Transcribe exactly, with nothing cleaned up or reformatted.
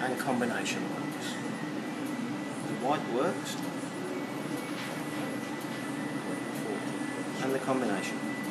and combination works. The white works and the combination.